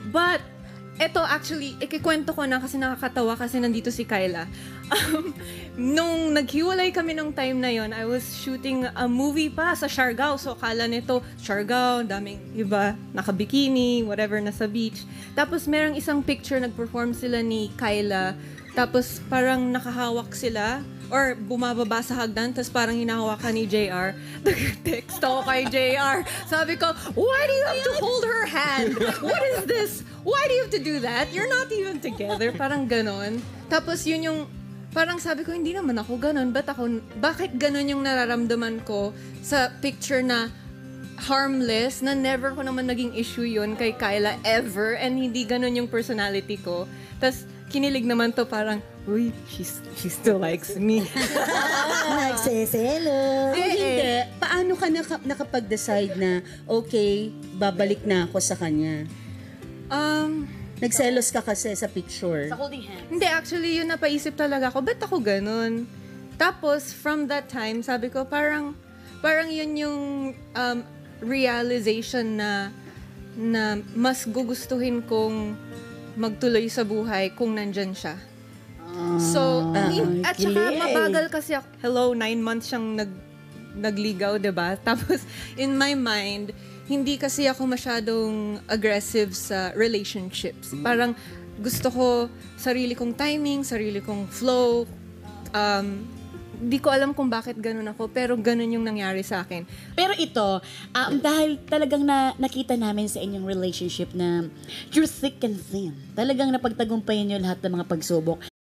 But, eto actually, ikikwento ko na kasi nakakatawa kasi nandito si Kyla. Nung naghiwalay kami nung time na yon, I was shooting a movie pa sa Siargao. So, kala nito, Siargao, daming iba, naka-bikini, whatever, nasa beach. Tapos, merong isang picture, nag-perform sila ni Kyla. Tapos, parang nakahawak sila or bumababa sa hagdan, tapos parang hinahawakan ni JR. Nag-text ako kay JR. Sabi ko, why do you have to hold her hand? What is this? Why do you have to do that? You're not even together. Parang ganon. Tapos yun yung, parang sabi ko, hindi naman ako ganon. Bakit ganon yung nararamdaman ko sa picture na harmless, na never ko naman naging issue yun kay Kyla ever, and hindi ganon yung personality ko. Tapos, kinilig naman to parang, uy, she still likes me. Nagseselo. Kung hindi, paano ka nakapag-decide na, okay, babalik na ako sa kanya? Nagselos ka kasi sa picture. Sa holding hands. Hindi, actually, yun napaisip talaga ako, ba't ako ganun? Tapos, from that time, sabi ko, parang yun yung realization na mas gugustuhin kong magtuloy sa buhay kung nandyan siya. So, at saka mabagal kasi ako. Hello, 9 months siyang nagligaw, diba? Tapos, in my mind, hindi kasi ako masyadong aggressive sa relationships. Parang gusto ko sarili kong timing, sarili kong flow. Di ko alam kung bakit ganun ako, pero ganun yung nangyari sa akin. Pero ito, dahil talagang nakita namin sa inyong relationship na you're thick and thin. Talagang napagtagumpayan niyo lahat ng mga pagsubok.